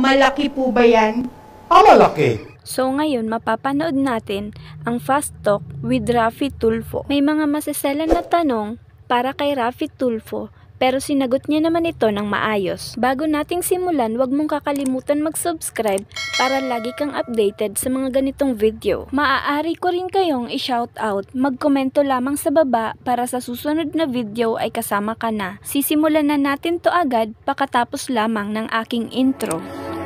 malaki po ba yan? Malaki. So ngayon, mapapanood natin ang Fast Talk with Raffy Tulfo. May mga maseselan na tanong para kay Raffy Tulfo, pero sinagot niya naman ito ng maayos. Bago nating simulan, huwag mong kakalimutan mag-subscribe para lagi kang updated sa mga ganitong video. Maaari ko rin kayong i-shoutout, magkomento lamang sa baba para sa susunod na video ay kasama ka na. Sisimulan na natin to agad pagkatapos lamang ng aking intro.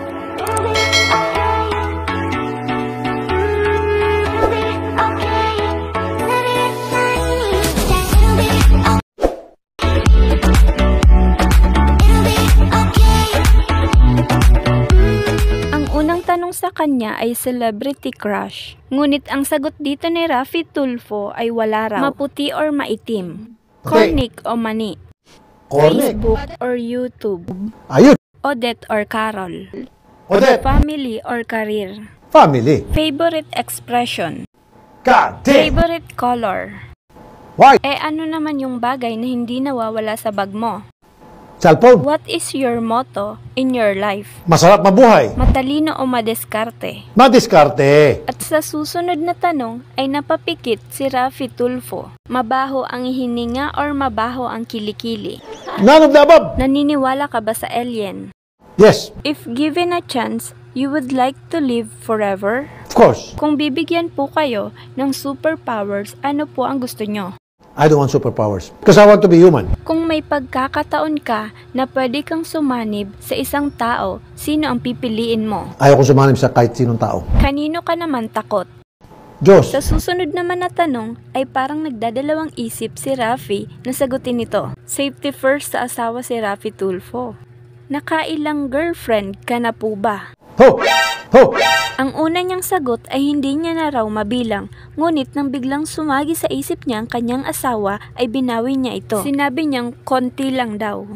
Tanong sa kanya ay celebrity crush. Ngunit ang sagot dito ni Raffy Tulfo ay wala raw. Maputi or maitim? Cornic o mani? Cornic. Facebook or YouTube? Ayun. Odette or Carol? Odette. Family or career? Family. Favorite expression? God damn. Favorite color? White. Ano naman yung bagay na hindi nawawala sa bag mo? Cellphone. What is your motto in your life? Masarap mabuhay. Matalino o madiskarte? Madiskarte. At sa susunod na tanong ay napapikit si Raffy Tulfo. Mabaho ang hininga or mabaho ang kilikili? None of the above. Naniniwala ka ba sa alien? Yes. If given a chance, you would like to live forever? Of course. Kung bibigyan po kayo ng superpowers, ano po ang gusto nyo? I don't want superpowers because I want to be human. Kung may pagkakataon ka na pwede kang sumanib sa isang tao, sino ang pipiliin mo? Ayaw ko sumanib sa kahit sinong tao. Kanino ka naman takot? Diyos. Sa susunod naman na tanong ay parang nagdadalawang isip si Raffy na sagutin ito. Safety first sa asawa si Raffy Tulfo. Nakailang girlfriend ka na po ba? Ho! Ho! Ang una niyang sagot ay hindi niya na raw mabilang, ngunit nang biglang sumagi sa isip niya ang kanyang asawa ay binawi niya ito. Sinabi niyang konti lang daw.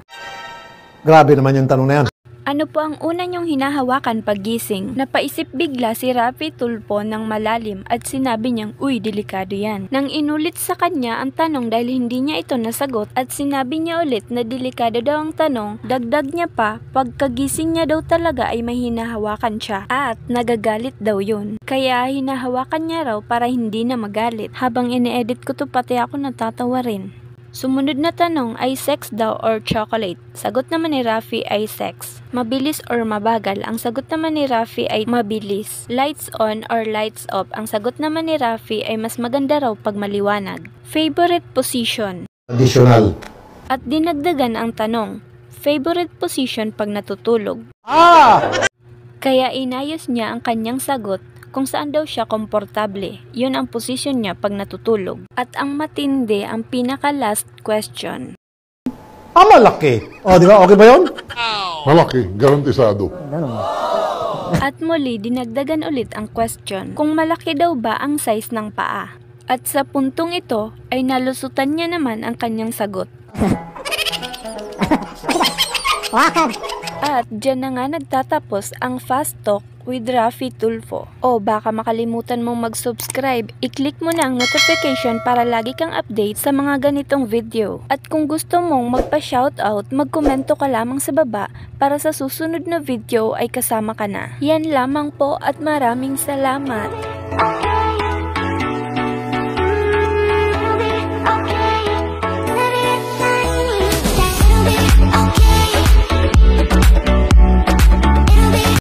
Grabe naman yung tanong na yan. Ano po ang una niyong hinahawakan paggising? Napaisip bigla si Raffy Tulfo ng malalim at sinabi niyang, uy, delikado yan. Nang inulit sa kanya ang tanong dahil hindi niya ito nasagot at sinabi niya ulit na delikado daw ang tanong, dagdag niya pa, pagkagising niya daw talaga ay may hinahawakan siya at nagagalit daw yun. Kaya hinahawakan niya raw para hindi na magalit. Habang ini-edit ko to pati ako natatawa rin. Sumunod na tanong ay sex daw or chocolate? Sagot naman ni Raffy ay sex. Mabilis or mabagal? Ang sagot naman ni Raffy ay mabilis. Lights on or lights off? Ang sagot naman ni Raffy ay mas maganda raw pag maliwanag. Favorite position? Additional. At dinagdagan ang tanong, favorite position pag natutulog? Kaya inayos niya ang kanyang sagot kung saan daw siya komportable. Yun ang posisyon niya pag natutulog. At ang matindi, ang pinaka-last question. Malaki. Di ba? Okay ba yun? Malaki, garantisado. At muli, dinagdagan ulit ang question. Kung malaki daw ba ang size ng paa? At sa puntong ito, ay nalusutan niya naman ang kanyang sagot. At dyan na nga nagtatapos ang Fast Talk with Raffy Tulfo. O baka makalimutan mong mag-subscribe, i-click mo na ang notification para lagi kang update sa mga ganitong video. At kung gusto mong magpa-shoutout, magkomento ka lamang sa baba para sa susunod na video ay kasama ka na. Yan lamang po at maraming salamat.